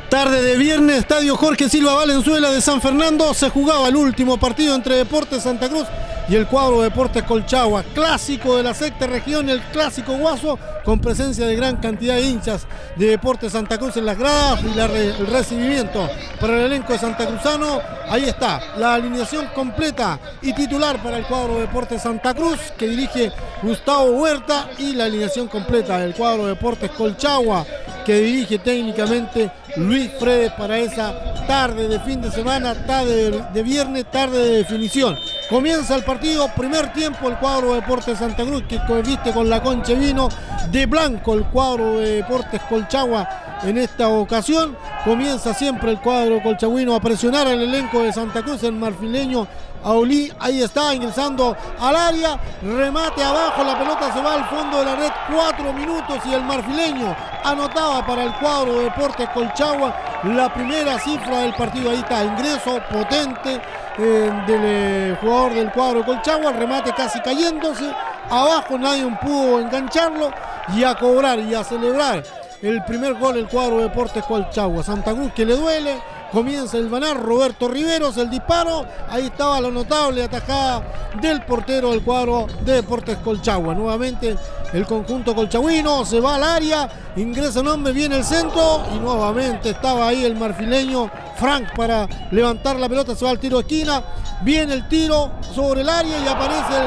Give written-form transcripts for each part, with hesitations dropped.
Tarde de viernes, Estadio Jorge Silva Valenzuela de San Fernando, se jugaba el último partido entre Deportes Santa Cruz y el cuadro Deportes Colchagua, clásico de la sexta región, el clásico guaso, con presencia de gran cantidad de hinchas de Deportes Santa Cruz en las gradas y el recibimiento para el elenco de santacruzano. Ahí está la alineación completa y titular para el cuadro Deportes Santa Cruz, que dirige Gustavo Huerta, y la alineación completa del cuadro Deportes Colchagua, que dirige técnicamente Luis Fredes, para esa tarde de fin de semana, tarde de viernes, tarde de definición. Comienza el partido, primer tiempo, el cuadro de Deportes Santa Cruz, que viste con la concha vino de blanco el cuadro de Deportes Colchagua. En esta ocasión comienza siempre el cuadro colchagüino a presionar al elenco de Santa Cruz, el marfileño Aolí. Ahí está ingresando al área, remate abajo, la pelota se va al fondo de la red, 4 minutos y el marfileño anotaba para el cuadro de Deportes Colchagua la primera cifra del partido. Ahí está, ingreso potente del jugador del cuadro Colchagua, el remate casi cayéndose, abajo nadie pudo engancharlo, y a cobrar y a celebrar el primer gol el cuadro de Deportes Colchagua. Santa Cruz, que le duele, comienza el vanar, Roberto Riveros, el disparo, ahí estaba la notable atajada del portero del cuadro de Deportes Colchagua. Nuevamente el conjunto colchagüino se va al área, ingresa un hombre, viene el centro y nuevamente estaba ahí el marfileño Frank para levantar la pelota, se va al tiro de esquina, viene el tiro sobre el área y aparece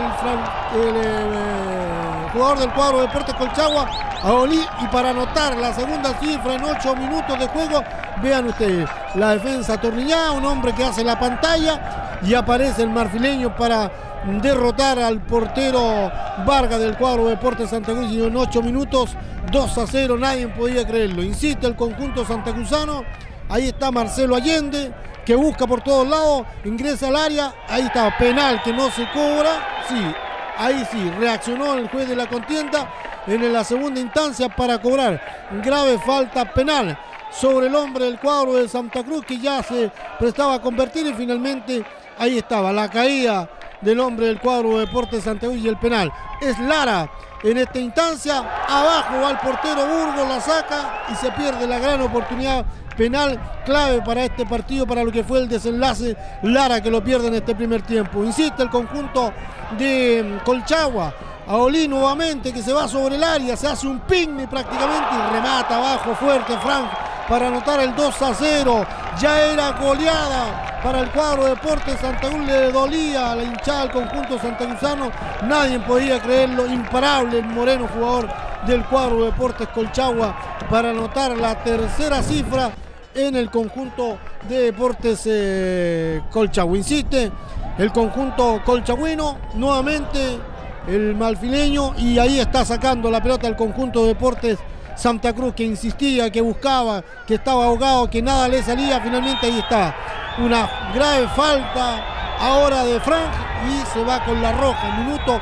el jugador del cuadro de Deportes Colchagua, Aolí, y para anotar la segunda cifra en 8 minutos de juego, vean ustedes, la defensa atornillada, un hombre que hace la pantalla y aparece el marfileño para derrotar al portero Vargas del cuadro de Deportes Santa Cruz, y en 8 minutos 2-0, nadie podía creerlo. Insiste el conjunto santacruzano, ahí está Marcelo Allende, que busca por todos lados, ingresa al área, ahí está, penal que no se cobra, sí, ahí sí, reaccionó el juez de la contienda en la segunda instancia para cobrar grave falta penal sobre el hombre del cuadro de Santa Cruz, que ya se prestaba a convertir, y finalmente ahí estaba la caída del hombre del cuadro de Deportes Santa Cruz, y el penal es Lara. En esta instancia, abajo va el portero Burgos, la saca y se pierde la gran oportunidad penal clave para este partido, para lo que fue el desenlace. Lara, que lo pierde en este primer tiempo. Insiste el conjunto de Colchagua, Aolí nuevamente, que se va sobre el área, se hace un picnic prácticamente y remata abajo fuerte Frank para anotar el 2-0. Ya era goleada para el cuadro de Deportes Santa Cruz, le dolía a la hinchada del conjunto santacruzano, nadie podía creerlo, imparable el moreno jugador del cuadro de Deportes Colchagua para anotar la tercera cifra en el conjunto de Deportes Colchagua. Insiste el conjunto colchagüino, nuevamente el malfileño, y ahí está sacando la pelota el conjunto de Deportes Santa Cruz, que insistía, que buscaba, que estaba ahogado, que nada le salía. Finalmente ahí está una grave falta ahora de Frank y se va con la roja. Minuto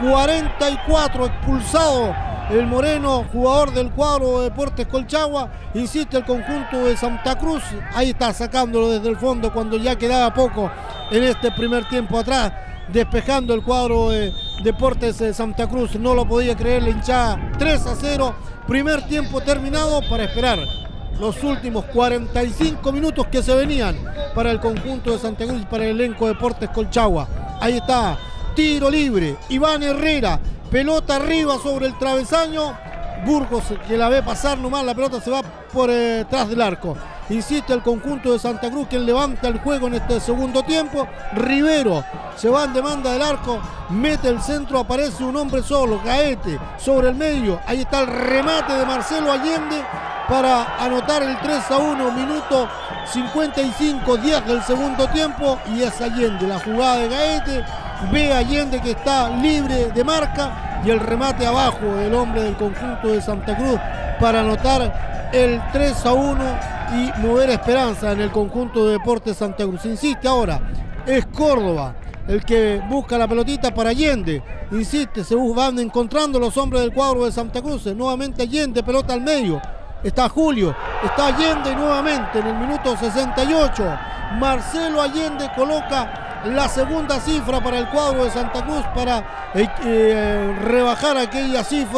44, expulsado el moreno jugador del cuadro de Deportes Colchagua. Insiste el conjunto de Santa Cruz, ahí está sacándolo desde el fondo cuando ya quedaba poco en este primer tiempo atrás, despejando el cuadro de Deportes Santa Cruz. No lo podía creer la hinchada. 3-0, primer tiempo terminado, para esperar los últimos 45 minutos que se venían para el conjunto de Santa Cruz y para el elenco de Deportes Colchagua. Ahí está, tiro libre, Iván Herrera, pelota arriba sobre el travesaño, Burgos, que la ve pasar nomás, la pelota se va por detrás del arco. Insiste el conjunto de Santa Cruz, quien levanta el juego en este segundo tiempo. Rivero se va en demanda del arco, mete el centro, aparece un hombre solo, Gaete, sobre el medio. Ahí está el remate de Marcelo Allende para anotar el 3-1, minuto 55, 10 del segundo tiempo, y es Allende, la jugada de Gaete, ve a Allende que está libre de marca, y el remate abajo del hombre del conjunto de Santa Cruz para anotar el 3-1 y mover esperanza en el conjunto de Deportes Santa Cruz. Insiste ahora, es Córdoba el que busca la pelotita para Allende, insiste, se van encontrando los hombres del cuadro de Santa Cruz, nuevamente Allende, pelota al medio, está Julio, está Allende nuevamente en el minuto 68, Marcelo Allende coloca la segunda cifra para el cuadro de Santa Cruz para rebajar aquella cifra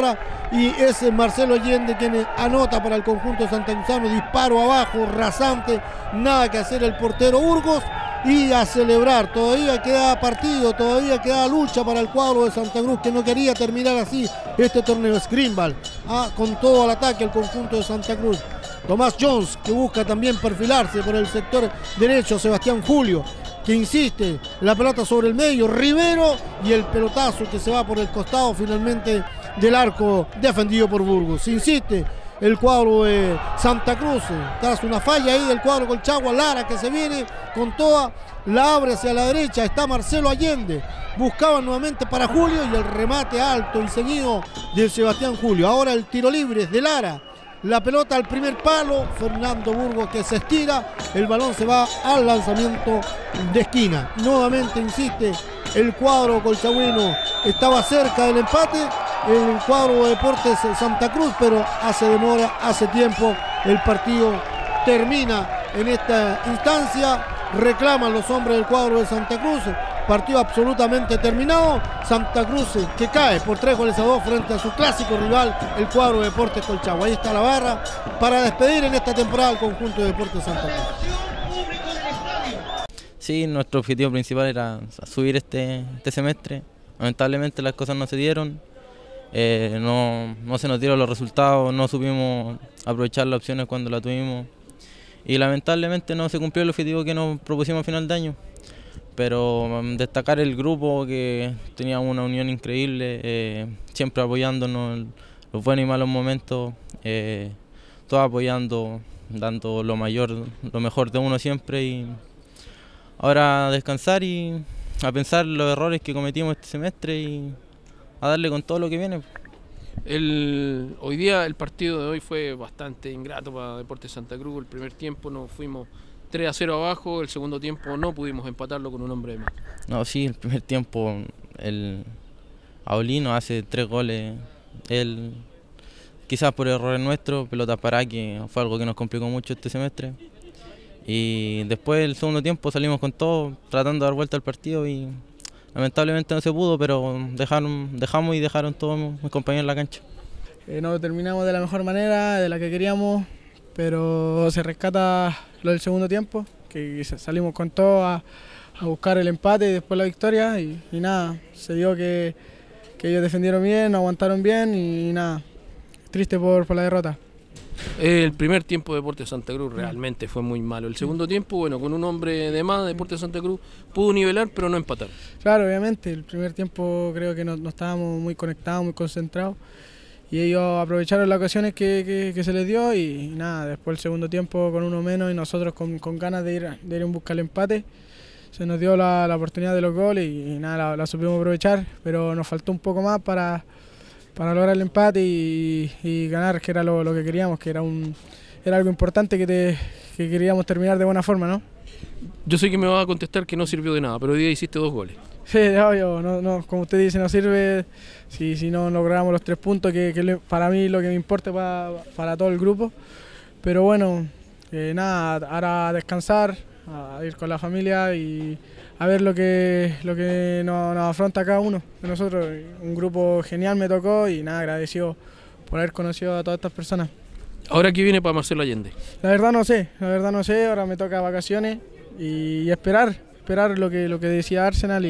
y es Marcelo Allende quien anota para el conjunto santacruzano. Disparo abajo, rasante, nada que hacer el portero Burgos. Y a celebrar, todavía queda partido, todavía queda lucha para el cuadro de Santa Cruz, que no quería terminar así este torneo. Es Greenville, con todo al ataque el conjunto de Santa Cruz. Tomás Jones, que busca también perfilarse por el sector derecho. Sebastián Julio, que insiste, la pelota sobre el medio. Rivero, y el pelotazo que se va por el costado finalmente del arco defendido por Burgos. Insiste el cuadro de Santa Cruz, tras una falla ahí del cuadro Colchagua. Lara, que se viene con toda, la abre hacia la derecha, está Marcelo Allende, buscaba nuevamente para Julio, y el remate alto y seguido de Sebastián Julio. Ahora el tiro libre es de Lara, la pelota al primer palo, Fernando Burgos que se estira, el balón se va al lanzamiento de esquina. Nuevamente insiste el cuadro colchagüino, estaba cerca del empate el cuadro de Deportes Santa Cruz, pero hace demora, hace tiempo. El partido termina en esta instancia, reclaman los hombres del cuadro de Santa Cruz, partido absolutamente terminado. Santa Cruz que cae por 3-2 frente a su clásico rival, el cuadro de Deportes Colchagua. Ahí está la barra para despedir en esta temporada al conjunto de Deportes Santa Cruz. Sí, nuestro objetivo principal era subir este semestre. Lamentablemente las cosas no se dieron. No se nos dieron los resultados, no supimos aprovechar las opciones cuando las tuvimos, y lamentablemente no se cumplió el objetivo que nos propusimos a final de año. Pero destacar el grupo, que tenía una unión increíble, siempre apoyándonos en los buenos y malos momentos, todos apoyando, dando lo mejor de uno siempre. Y ahora a descansar y a pensar los errores que cometimos este semestre y a darle con todo lo que viene. Hoy día el partido de hoy fue bastante ingrato para Deportes Santa Cruz. El primer tiempo nos fuimos 3-0 abajo, el segundo tiempo no pudimos empatarlo con un hombre de más. No, sí, el primer tiempo Aulino hace 3 goles, él quizás por errores nuestros, pelotas paradas, que fue algo que nos complicó mucho este semestre. Y después el segundo tiempo salimos con todo, tratando de dar vuelta al partido, y lamentablemente no se pudo, pero dejamos y dejaron todos mis compañeros en la cancha. No terminamos de la mejor manera, de la que queríamos, pero se rescata lo del segundo tiempo, que salimos con todo a buscar el empate y después la victoria, y nada, se dio que ellos defendieron bien, aguantaron bien, y nada, triste por la derrota. El primer tiempo de Deportes Santa Cruz realmente fue muy malo. El segundo tiempo, bueno, con un hombre de más, Deportes Santa Cruz pudo nivelar, pero no empatar. Claro, obviamente, el primer tiempo creo que no estábamos muy conectados, muy concentrados, y ellos aprovecharon las ocasiones que se les dio, y nada, después el segundo tiempo con uno menos y nosotros con ganas de ir en busca del empate, se nos dio la oportunidad de los goles y nada, la supimos aprovechar, pero nos faltó un poco más para lograr el empate y ganar, que era lo que queríamos, que era algo importante que queríamos terminar de buena forma, ¿no? Yo sé que me vas a contestar que no sirvió de nada, pero hoy día hiciste 2 goles. Sí, obvio, no, como usted dice, no sirve si no logramos los 3 puntos, que para mí lo que me importa para todo el grupo. Pero bueno, nada, ahora a descansar, a ir con la familia y a ver lo que nos afronta cada uno de nosotros. Un grupo genial me tocó y nada, agradecido por haber conocido a todas estas personas. ¿Ahora qué viene para Marcelo Allende? La verdad no sé, ahora me toca vacaciones y esperar lo que decía Arsenal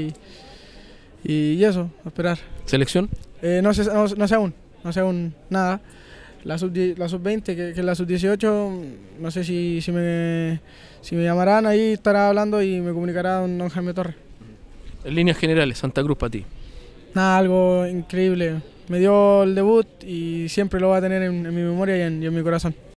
y eso, esperar. ¿Selección? No sé aún nada. La sub-20, que es la sub-18, no sé si me llamarán, ahí estará hablando y me comunicará don Jaime Torres. En líneas generales, Santa Cruz para ti. Nada, algo increíble. Me dio el debut y siempre lo va a tener en mi memoria y en mi corazón.